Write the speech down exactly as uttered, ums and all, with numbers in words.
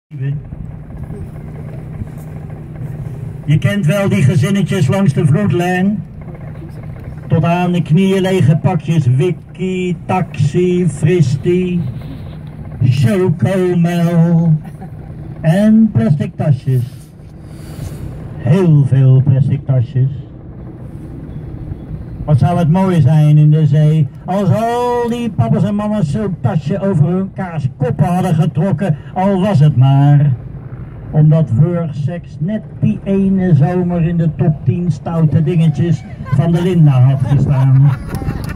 Je kent wel die gezinnetjes langs de vloedlijn. Tot aan de knieën lege pakjes wiki, taxi, fristie, chocomel en plastic tasjes. Heel veel plastic tasjes. Wat zou het mooi zijn in de zee als al die papa's en mama's zo'n tasje over hun kaars koppen hadden getrokken, al was het maar omdat wurgseks net die ene zomer in de top tien stoute dingetjes van de Linda had gestaan.